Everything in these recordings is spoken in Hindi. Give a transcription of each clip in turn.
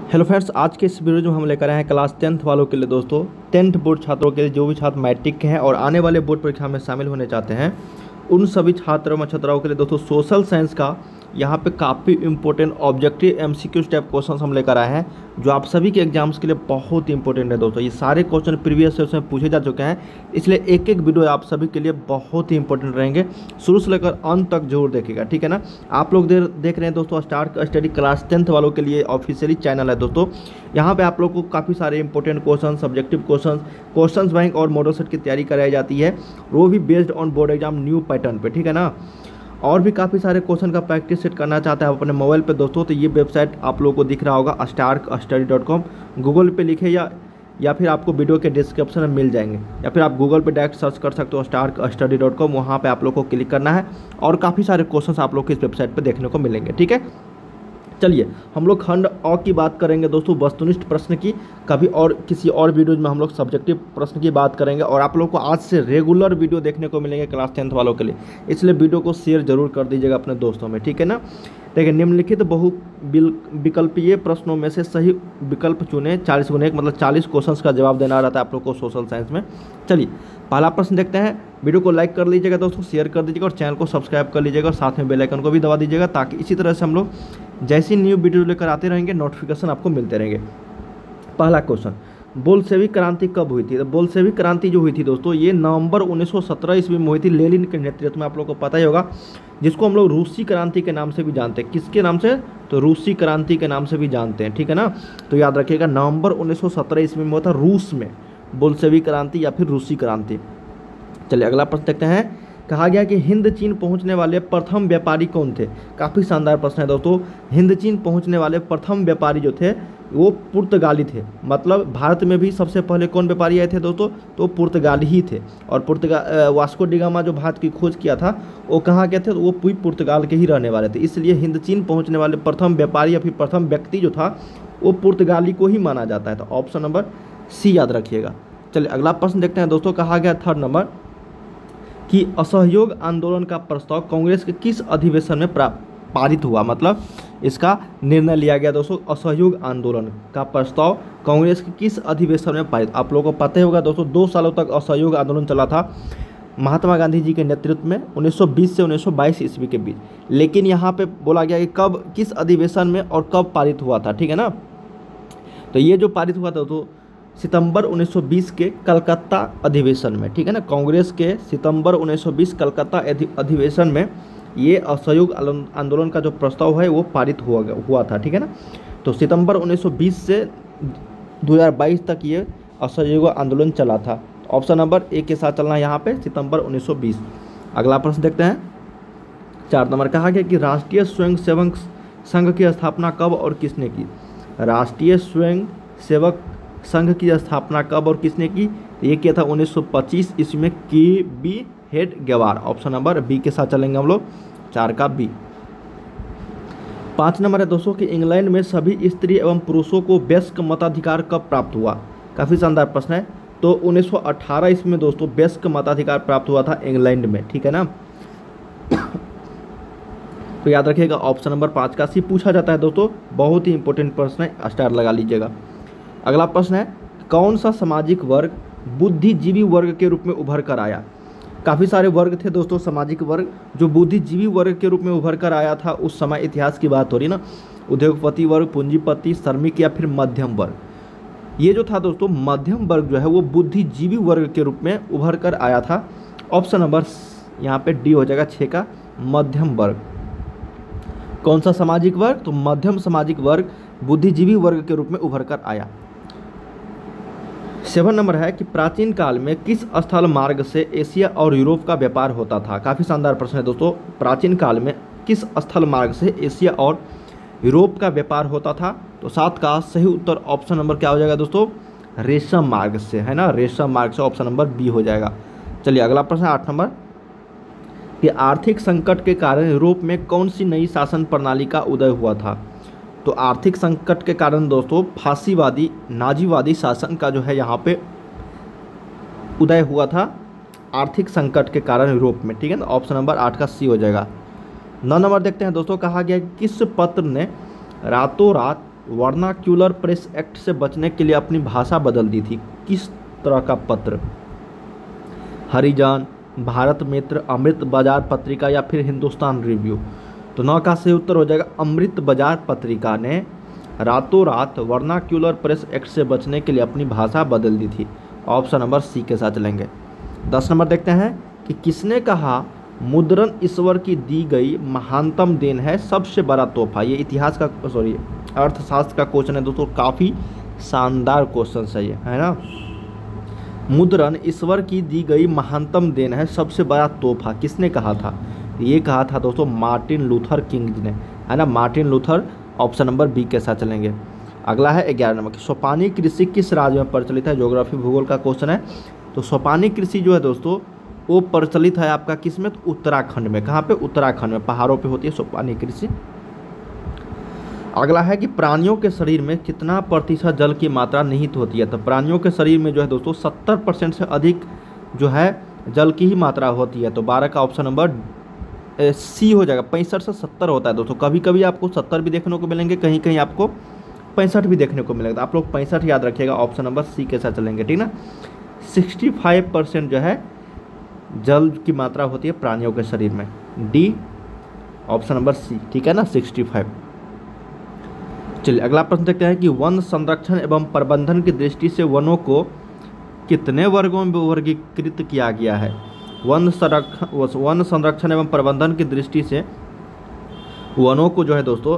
हेलो फ्रेंड्स, आज के इस वीडियो में हम लेकर आए हैं क्लास 10th वालों के लिए। दोस्तों 10th बोर्ड छात्रों के लिए, जो भी छात्र मैट्रिक के हैं और आने वाले बोर्ड परीक्षा में शामिल होने चाहते हैं, उन सभी छात्रों छात्राओं के लिए दोस्तों सोशल साइंस का यहाँ पे काफ़ी important objective MCQ type question हम लेकर आए हैं, जो आप सभी के एग्जाम्स के लिए बहुत इंपॉर्टेंट है। दोस्तों ये सारे क्वेश्चन प्रीवियस से उसमें पूछे जा चुके हैं, इसलिए एक एक वीडियो आप सभी के लिए बहुत ही इंपॉर्टेंट रहेंगे। शुरू से लेकर अंत तक जरूर देखिएगा, ठीक है ना। आप लोग देख रहे हैं दोस्तों स्टार्ट स्टडी क्लास 10th वालों के लिए ऑफिशियली चैनल है। दोस्तों यहाँ पे आप लोग को काफ़ी सारे important question, subjective question bank और मॉडल सेट की तैयारी कराई जाती है, वो भी based on board exam new pattern पे, ठीक है ना। और भी काफ़ी सारे क्वेश्चन का प्रैक्टिस सेट करना चाहते हैं आप अपने मोबाइल पे दोस्तों, तो ये वेबसाइट आप लोगों को दिख रहा होगा starkstudy.com। गूगल पे लिखे या फिर आपको वीडियो के डिस्क्रिप्शन में मिल जाएंगे, या फिर आप गूगल पे डायरेक्ट सर्च कर सकते हो starkstudy.com। वहाँ पे आप लोग को क्लिक करना है और काफ़ी सारे क्वेश्चन आप लोग को इस वेबसाइट पर देखने को मिलेंगे, ठीक है। चलिए हम लोग खंड अ की बात करेंगे दोस्तों, वस्तुनिष्ठ प्रश्न की। कभी और किसी और वीडियोज में हम लोग सब्जेक्टिव प्रश्न की बात करेंगे, और आप लोग को आज से रेगुलर वीडियो देखने को मिलेंगे क्लास 10th वालों के लिए, इसलिए वीडियो को शेयर जरूर कर दीजिएगा अपने दोस्तों में, ठीक है ना। देखिए, निम्नलिखित बहु विकल्पीय प्रश्नों में से सही विकल्प चुने। 40 गुने 1 मतलब 40 क्वेश्चंस का जवाब देना रहता है आप लोग को सोशल साइंस में। चलिए पहला प्रश्न देखते हैं। वीडियो को लाइक कर लीजिएगा दोस्तों, शेयर कर दीजिएगा और चैनल को सब्सक्राइब कर लीजिएगा, और साथ में बेल आइकन को भी दबा दीजिएगा, ताकि इसी तरह से हम लोग जैसी न्यू वीडियो लेकर आते रहेंगे नोटिफिकेशन आपको मिलते रहेंगे। पहला क्वेश्चन, बोल्शेविक क्रांति कब हुई थी? तो बोल्शेविक क्रांति जो हुई थी दोस्तों, ये नवंबर 1917 ईस्वी में हुई थी, लेनिन के नेतृत्व में। आप लोग को पता ही होगा, जिसको हम लोग रूसी क्रांति के नाम से भी जानते हैं। किसके नाम से? तो रूसी क्रांति के नाम से भी जानते हैं, ठीक है ना। तो याद रखिएगा, नवंबर 1917 ईस्वी में हुआ था रूस में बोल्शेविक क्रांति या फिर रूसी क्रांति। चलिए अगला प्रश्न देखते हैं। कहा गया कि हिंद चीन पहुंचने वाले प्रथम व्यापारी कौन थे? काफ़ी शानदार प्रश्न है दोस्तों। हिंद चीन पहुंचने वाले प्रथम व्यापारी जो थे वो पुर्तगाली थे। मतलब भारत में भी सबसे पहले कौन व्यापारी आए थे दोस्तों? तो पुर्तगाली ही थे। और वास्को डी गामा जो भारत की खोज किया था, वो कहाँ के थे? तो वो पूरी पुर्तगाल के ही रहने वाले थे। इसलिए हिंद चीन पहुँचने वाले प्रथम व्यापारी या फिर प्रथम व्यक्ति जो था वो पुर्तगाली को ही माना जाता है। तो ऑप्शन नंबर सी याद रखिएगा। चलिए अगला प्रश्न देखते हैं दोस्तों। कहा गया थर्ड नंबर कि असहयोग आंदोलन का प्रस्ताव कांग्रेस के किस अधिवेशन में पारित हुआ? मतलब इसका निर्णय लिया गया दोस्तों। असहयोग आंदोलन का प्रस्ताव कांग्रेस के किस अधिवेशन में पारित? आप लोगों को पता ही होगा दोस्तों, 2 सालों तक असहयोग आंदोलन चला था महात्मा गांधी जी के नेतृत्व में 1920 से 1922 ईस्वी के बीच। लेकिन यहाँ पे बोला गया कि कब, किस अधिवेशन में और कब पारित हुआ था, ठीक है ना। तो ये जो पारित हुआ था तो सितंबर 1920 के कलकत्ता अधिवेशन में, ठीक है ना। कांग्रेस के सितंबर 1920 कलकत्ता अधिवेशन में ये असहयोग आंदोलन का जो प्रस्ताव है वो पारित हुआ था, ठीक है ना। तो सितंबर 1920 से 2022 तक ये असहयोग आंदोलन चला था। ऑप्शन नंबर ए के साथ चलना है यहाँ पे, सितंबर 1920। अगला प्रश्न देखते हैं। 4 नंबर, कहा गया कि राष्ट्रीय स्वयंसेवक संघ की स्थापना कब और किसने की? राष्ट्रीय स्वयंसेवक संघ की स्थापना कब और किसने की? ये किया था 1925 ईस्वी में, K B. Hedgewar. Option number B के साथ चलेंगे हम लोग, 4 का बी। 5 नंबर है दोस्तों कि इंग्लैंड में सभी स्त्री एवं पुरुषों को वयस्क मताधिकार कब प्राप्त हुआ? काफ़ी शानदार प्रश्न है। तो 1918 ईस्वी में दोस्तों वयस्क मताधिकार प्राप्त हुआ था इंग्लैंड में, ठीक है ना। तो याद रखिएगा ऑप्शन नंबर 5 का सी पूछा जाता है दोस्तों, बहुत ही इंपॉर्टेंट प्रश्न है, स्टार लगा लीजिएगा। अगला प्रश्न है, कौन सा सामाजिक वर्ग बुद्धिजीवी वर्ग के रूप में उभर कर आया? काफ़ी सारे वर्ग थे दोस्तों सामाजिक वर्ग, जो बुद्धिजीवी वर्ग के रूप में उभर कर आया था। उस समय इतिहास की बात हो रही ना, उद्योगपति वर्ग, पूंजीपति, श्रमिक या फिर मध्यम वर्ग। ये जो था दोस्तों मध्यम वर्ग जो है वो बुद्धिजीवी वर्ग के रूप में उभर कर आया था। ऑप्शन नंबर यहाँ पे डी हो जाएगा, 6 का मध्यम वर्ग। कौन सा सामाजिक वर्ग? तो मध्यम सामाजिक वर्ग बुद्धिजीवी वर्ग के रूप में उभर कर आया। 7 नंबर है कि प्राचीन काल में किस स्थल मार्ग से एशिया और यूरोप का व्यापार होता था? काफ़ी शानदार प्रश्न है दोस्तों। प्राचीन काल में किस स्थल मार्ग से एशिया और यूरोप का व्यापार होता था? तो 7 का सही उत्तर ऑप्शन नंबर क्या हो जाएगा दोस्तों? रेशम मार्ग से, है ना। रेशम मार्ग से ऑप्शन नंबर बी हो जाएगा। चलिए अगला प्रश्न 8 नंबर कि आर्थिक संकट के कारण यूरोप में कौन सी नई शासन प्रणाली का उदय हुआ था? तो आर्थिक संकट के कारण दोस्तों फांसीवादी नाजीवादी शासन का जो है यहाँ पे उदय हुआ था, आर्थिक संकट के कारण यूरोप में, ठीक है ना। ऑप्शन नंबर 8 का सी हो जाएगा। 9 नंबर देखते हैं दोस्तों। कहा गया कि किस पत्र ने रातों रात वर्नाक्यूलर प्रेस एक्ट से बचने के लिए अपनी भाषा बदल दी थी? किस तरह का पत्र? हरिजन, भारत मित्र, अमृत बाजार पत्रिका या फिर हिंदुस्तान रिव्यू? तो 9 का सही उत्तर हो जाएगा अमृत बाजार पत्रिका ने रातों रात वर्नाक्यूलर प्रेस एक्ट से बचने के लिए अपनी भाषा बदल दी थी। ऑप्शन नंबर सी के साथ चलेंगे। 10 नंबर देखते हैं कि किसने कहा मुद्रण ईश्वर की दी गई महानतम देन है, सबसे बड़ा तोहफा? ये इतिहास का अर्थशास्त्र का क्वेश्चन है दोस्तों, काफ़ी शानदार क्वेश्चन है ये, है ना। मुद्रण ईश्वर की दी गई महानतम देन है, सबसे बड़ा तोहफा किसने कहा था? ये कहा था दोस्तों मार्टिन लूथर किंग ने, है ना, Martin Luther. Option number B के साथ चलेंगे। अगला है 11 नंबर की सोपानी कृषि किस राज्य में प्रचलित है? ज्योग्राफी भूगोल का क्वेश्चन है। तो सोपानी कृषि जो है दोस्तों वो प्रचलित है आपका किस में? तो उत्तराखंड में। कहाँ पे? उत्तराखंड में, पहाड़ों पे होती है सोपानी कृषि। अगला है कि प्राणियों के शरीर में कितना प्रतिशत जल की मात्रा निहित होती है? तो प्राणियों के शरीर में जो है दोस्तों 70% से अधिक जो है जल की ही मात्रा होती है। तो 12 का ऑप्शन नंबर सी हो जाएगा। 65 से 70 होता है दोस्तों, कभी कभी आपको 70 भी देखने को मिलेंगे, कहीं कहीं आपको 65 भी देखने को मिलेगा। आप लोग 65 याद रखिएगा, ऑप्शन नंबर सी के साथ चलेंगे, ठीक ना। 65% जो है जल की मात्रा होती है प्राणियों के शरीर में, डी ऑप्शन नंबर सी, ठीक है ना, 65। चलिए अगला प्रश्न देखते हैं कि वन संरक्षण एवं प्रबंधन की दृष्टि से वनों को कितने वर्गों में वर्गीकृत किया गया है? वन संरक्षण एवं प्रबंधन की दृष्टि से वनों को जो है दोस्तों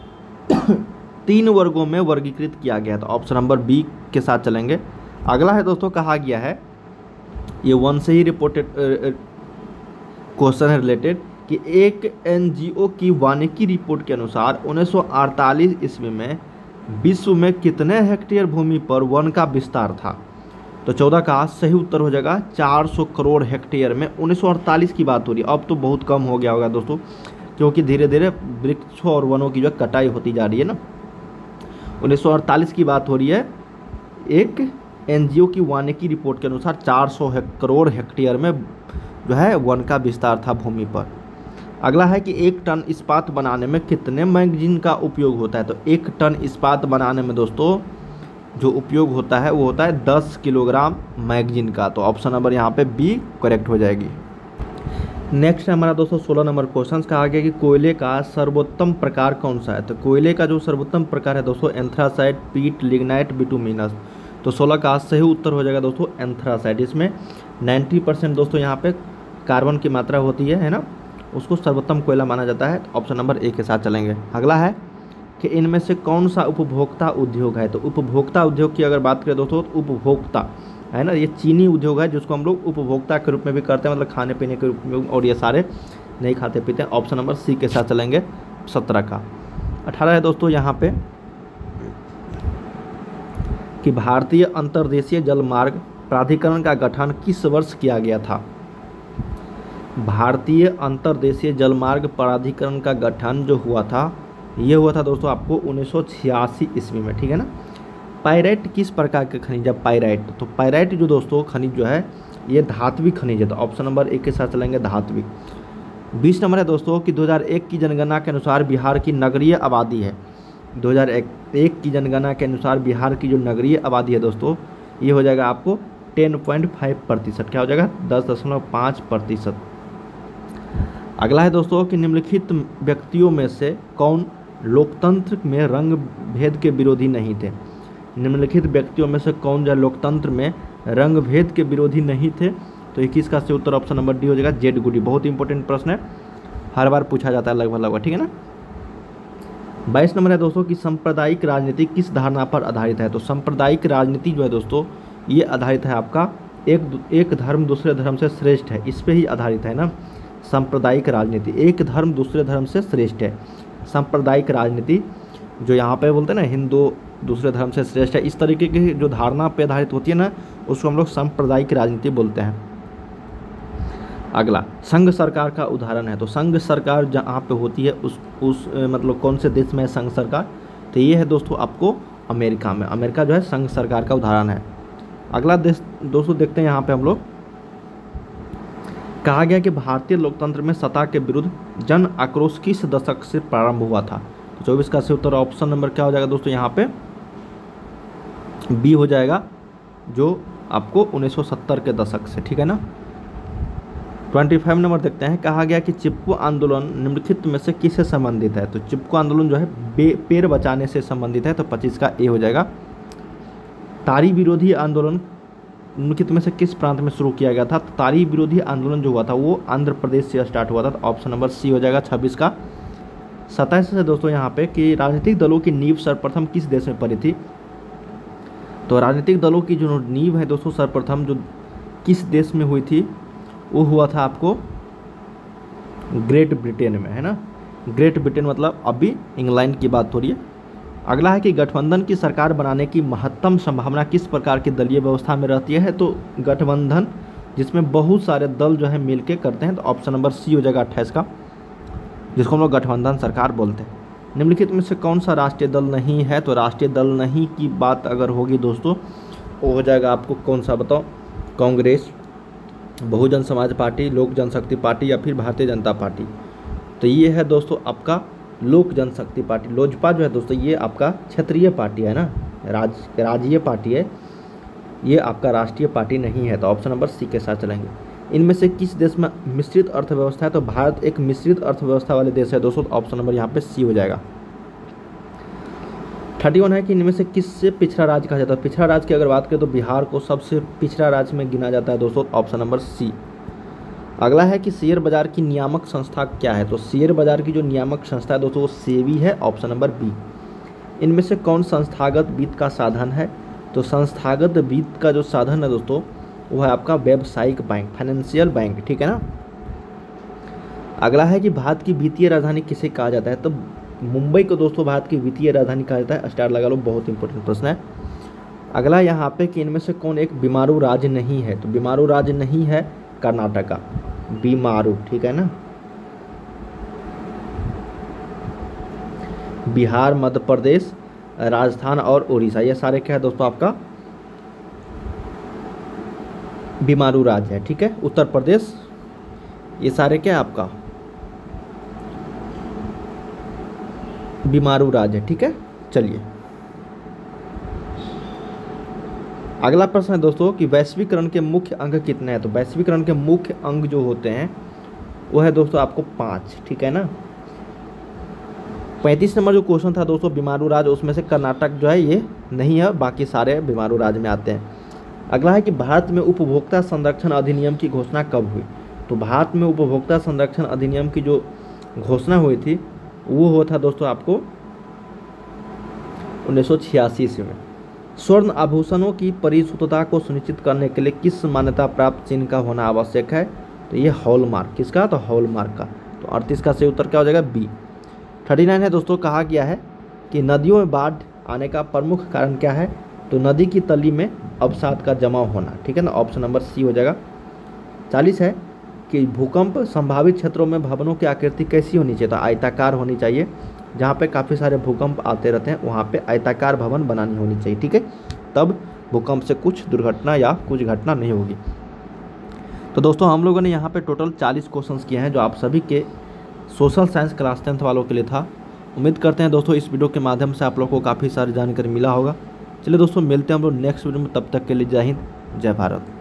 3 वर्गों में वर्गीकृत किया गया है। तो ऑप्शन नंबर बी के साथ चलेंगे। अगला है दोस्तों, कहा गया है, ये वन से ही रिपोर्टेड क्वेश्चन है रिलेटेड, कि एक एनजीओ की वानिकी रिपोर्ट के अनुसार 1948 ईस्वी में विश्व में कितने हेक्टेयर भूमि पर वन का विस्तार था? तो 14 का सही उत्तर हो जाएगा 400 करोड़ हेक्टेयर में। 1948 की बात हो रही है, अब तो बहुत कम हो गया होगा दोस्तों, क्योंकि धीरे धीरे वृक्षों और वनों की जो कटाई होती जा रही है ना। 1948 की बात हो रही है। एक एनजीओ की वानिकी रिपोर्ट के अनुसार 400 करोड़ हेक्टेयर में जो है वन का विस्तार था भूमि पर। अगला है कि 1 टन इस्पात बनाने में कितने मैगजीन का उपयोग होता है? तो 1 टन इस्पात बनाने में दोस्तों जो उपयोग होता है वो होता है 10 किलोग्राम मैगजीन का। तो ऑप्शन नंबर यहाँ पे बी करेक्ट हो जाएगी। नेक्स्ट है हमारा दोस्तों 16 नंबर क्वेश्चन का आगे कि कोयले का सर्वोत्तम प्रकार कौन सा है? तो कोयले का जो सर्वोत्तम प्रकार है दोस्तों एंथ्रासाइट, पीट, लिग्नाइट, बिटुमिनस। तो 16 का सही उत्तर हो जाएगा दोस्तों एंथ्रासाइट। इसमें 90% दोस्तों यहाँ पे कार्बन की मात्रा होती है ना, उसको सर्वोत्तम कोयला माना जाता है। तो ऑप्शन नंबर ए के साथ चलेंगे। अगला है कि इनमें से कौन सा उपभोक्ता उद्योग है? तो उपभोक्ता उद्योग की अगर बात करें दोस्तों तो उपभोक्ता है ना, ये चीनी उद्योग है जिसको हम लोग उपभोक्ता के रूप में भी करते हैं, मतलब खाने पीने के रूप में, और ये सारे नहीं खाते पीते हैं। ऑप्शन नंबर सी के साथ चलेंगे 17 का। 18 है दोस्तों यहाँ पे कि भारतीय अंतर्देशीय जलमार्ग प्राधिकरण का गठन किस वर्ष किया गया था? भारतीय अंतर्देशीय जलमार्ग प्राधिकरण का गठन जो हुआ था ये हुआ था दोस्तों आपको 1986 ईस्वी में, ठीक है ना। पायराइट किस प्रकार के खनिज है? पायराइट, तो पायराइट जो दोस्तों खनिज जो है ये धात्विक खनिज है। तो ऑप्शन नंबर एक के साथ चलेंगे धात्विक। 20 नंबर है दोस्तों कि 2001 की जनगणना के अनुसार बिहार की नगरीय आबादी है। 2001 की जनगणना के अनुसार बिहार की जो नगरीय आबादी है दोस्तों ये हो जाएगा आपको 10.5%। क्या हो जाएगा? 10.5%। अगला है दोस्तों कि निम्नलिखित व्यक्तियों में से कौन लोकतंत्र में रंग भेद के विरोधी नहीं थे? निम्नलिखित व्यक्तियों में से कौन जो लोकतंत्र में रंग भेद के विरोधी नहीं थे? तो 21 का सही उत्तर ऑप्शन नंबर डी हो जाएगा जेड गुडी। बहुत इंपॉर्टेंट प्रश्न है, हर बार पूछा जाता है लगभग, ठीक है ना। 22 नंबर है दोस्तों कि सांप्रदायिक राजनीति किस धारणा पर आधारित है? तो सांप्रदायिक राजनीति जो है दोस्तों ये आधारित है आपका एक धर्म दूसरे धर्म से श्रेष्ठ है, इस पर ही आधारित है ना सांप्रदायिक राजनीति। एक धर्म दूसरे धर्म से श्रेष्ठ है, सांप्रदायिक राजनीति जो यहाँ पे बोलते हैं ना हिंदू दूसरे धर्म से श्रेष्ठ है, इस तरीके की जो धारणा पे आधारित होती है ना उसको हम लोग सांप्रदायिक राजनीति बोलते हैं। अगला संघ सरकार का उदाहरण है। तो संघ सरकार जहाँ पे होती है उस मतलब कौन से देश में है संघ सरकार? तो ये है दोस्तों आपको अमेरिका में। अमेरिका जो है संघ सरकार का उदाहरण है। अगला देश दोस्तों देखते हैं यहाँ पे हम लोग, कहा गया कि भारतीय लोकतंत्र में सत्ता के विरुद्ध जन आक्रोश किस दशक से प्रारंभ हुआ था? तो 24 का सही उत्तर ऑप्शन नंबर क्या हो जाएगा दोस्तों, यहाँ पे बी हो जाएगा, जो आपको 1970 के दशक से, ठीक है ना। 25 नंबर देखते हैं, कहा गया कि चिपको आंदोलन निम्नलिखित में से किससे संबंधित है। तो चिपको आंदोलन जो है पेड़ बचाने से संबंधित है, तो 25 का ए हो जाएगा। तारी विरोधी आंदोलन निम्नलिखित में से किस प्रांत में शुरू किया गया था। तो तारी विरोधी आंदोलन जो हुआ था वो आंध्र प्रदेश से स्टार्ट हुआ था, तो ऑप्शन नंबर सी हो जाएगा 26 का। 27 से दोस्तों यहाँ पे कि राजनीतिक दलों की नींव सर्वप्रथम किस देश में पड़ी थी। तो राजनीतिक दलों की जो नींव है दोस्तों सर्वप्रथम जो किस देश में हुई थी, वो हुआ था आपको ग्रेट ब्रिटेन में, है ना। ग्रेट ब्रिटेन मतलब अभी इंग्लैंड की बात हो रही है। अगला है कि गठबंधन की सरकार बनाने की महत्तम संभावना किस प्रकार की दलीय व्यवस्था में रहती है। तो गठबंधन जिसमें बहुत सारे दल जो है मिलके करते हैं, तो ऑप्शन नंबर सी हो जाएगा 28 का, जिसको हम लोग गठबंधन सरकार बोलते हैं। निम्नलिखित में से कौन सा राष्ट्रीय दल नहीं है। तो राष्ट्रीय दल नहीं की बात अगर होगी दोस्तों, वो हो जाएगा आपको कौन सा बताओ, कांग्रेस, बहुजन समाज पार्टी, लोक जनशक्ति पार्टी या फिर भारतीय जनता पार्टी। तो ये है दोस्तों आपका लोक जनशक्ति पार्टी। लोजपा जो है दोस्तों ये आपका क्षेत्रीय पार्टी है ना, राज्यीय पार्टी है, ये आपका राष्ट्रीय पार्टी नहीं है। तो ऑप्शन नंबर सी के साथ चलेंगे। इनमें से किस देश में मिश्रित अर्थव्यवस्था है। तो भारत एक मिश्रित अर्थव्यवस्था वाले देश है दोस्तों, तो ऑप्शन नंबर यहाँ पे सी हो जाएगा। 31 है कि इनमें से किससे पिछड़ा राज्य कहा जाता है। पिछड़ा राज्य की अगर बात करें तो बिहार को सबसे पिछड़ा राज्य में गिना जाता है दोस्तों, ऑप्शन नंबर सी। अगला है कि शेयर बाजार की नियामक संस्था क्या है। तो शेयर बाजार की जो नियामक संस्था है दोस्तों वो सेबी है, ऑप्शन नंबर बी। इनमें से कौन संस्थागत वित्त का साधन है। तो संस्थागत वित्त का जो साधन है दोस्तों वो है आपका व्यावसायिक बैंक, फाइनेंशियल बैंक, ठीक है ना। अगला है कि भारत की वित्तीय राजधानी किसे कहा जाता है। तो मुंबई को दोस्तों भारत की वित्तीय राजधानी कहा जाता है, स्टार लगा लो, बहुत इंपॉर्टेंट प्रश्न है। अगला यहाँ पे कि इनमें से कौन एक बीमारू राज्य नहीं है। तो बीमारू राज्य नहीं है कर्नाटका, बीमारू, ठीक है ना। बिहार, मध्य प्रदेश, राजस्थान और उड़ीसा, ये सारे क्या है दोस्तों आपका बीमारू राज्य है, ठीक है। उत्तर प्रदेश, ये सारे क्या है आपका बीमारू राज्य है, ठीक है। चलिए अगला प्रश्न है दोस्तों कि वैश्वीकरण के मुख्य अंग कितने हैं। तो वैश्वीकरण के मुख्य अंग जो होते हैं वो है दोस्तों आपको 5, ठीक है ना। 35 नंबर जो क्वेश्चन था दोस्तों बीमारू राज्य, उसमें से कर्नाटक जो है ये नहीं है, बाकी सारे बीमारू राज्य में आते हैं। अगला है कि भारत में उपभोक्ता संरक्षण अधिनियम की घोषणा कब हुई। तो भारत में उपभोक्ता संरक्षण अधिनियम की जो घोषणा हुई थी वो हुआ था दोस्तों आपको 1986 ईस्वी में। स्वर्ण आभूषणों की परिशुद्धता को सुनिश्चित करने के लिए किस मान्यता प्राप्त चिन्ह का होना आवश्यक है। तो ये हॉलमार्क, किसका, तो हॉलमार्क का। तो 38 का सही उत्तर क्या हो जाएगा, बी। 39 है दोस्तों, कहा गया है कि नदियों में बाढ़ आने का प्रमुख कारण क्या है। तो नदी की तली में अवसाद का जमा होना, ठीक है ना, ऑप्शन नंबर सी हो जाएगा। 40 है कि भूकंप संभावित क्षेत्रों में भवनों की आकृति कैसी होनी चाहिए। तो आयताकार होनी चाहिए, जहाँ पे काफ़ी सारे भूकंप आते रहते हैं वहाँ पे आयताकार भवन बनानी होनी चाहिए, ठीक है, तब भूकंप से कुछ दुर्घटना या कुछ घटना नहीं होगी। तो दोस्तों हम लोगों ने यहाँ पे टोटल 40 क्वेश्चंस किए हैं जो आप सभी के सोशल साइंस क्लास 10th वालों के लिए था। उम्मीद करते हैं दोस्तों इस वीडियो के माध्यम से आप लोग को काफ़ी सारी जानकारी मिला होगा। चलिए दोस्तों मिलते हैं हम लोग नेक्स्ट वीडियो में, तब तक के लिए जय हिंद, जय भारत।